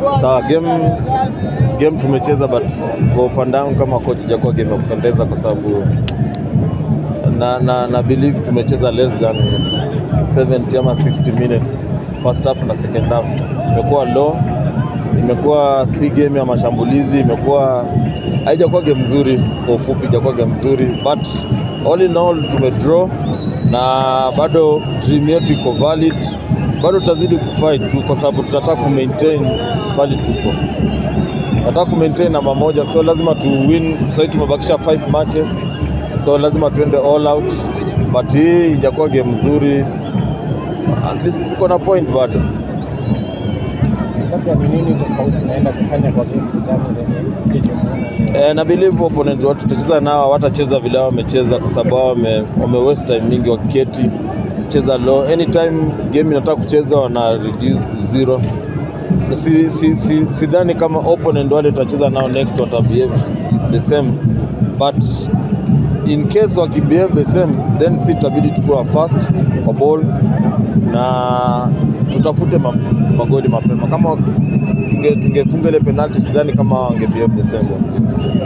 Sawa, game tumecheza, but kwa upande wangu kama coach hajakuwa game ya kupendeza kwa sababu na believe tumecheza less than 70 ama 60 minutes first half na second half. Imekuwa low, imekuwa si game ya mashambulizi, imekuwa haijakuwa game nzuri. Kwa ufupi haijakuwa game nzuri, but all in all tumedraw na bado dream yetu iko valid. Bado tutazidi kufight tu kwa sababu tunataka ku-maintain bali tuko. Tunataka ku-maintain namba moja, so lazima tu win. Sasa tumebakisha 5 matches, so lazima tuende all out. But hii ijakuwa game nzuri. At least tuko na point bado. Labda ni nini tofauti naenda kufanya kwa game zijazo zenye na believe opponent watu tutacheza nao watacheza vile wamecheza kwa sababu wame waste time mingi wakiketi cheza low. Anytime game inataka kucheza wana reduce to 0. Sidhani kama opponent wale tutacheza nao next watabehave the same, but in case wakibehave the same, then sitabidi tukua fast kwa ball na tutafute magoli mapema. Kama tungefunga ile penalty, sidhani kama wangebehave the same.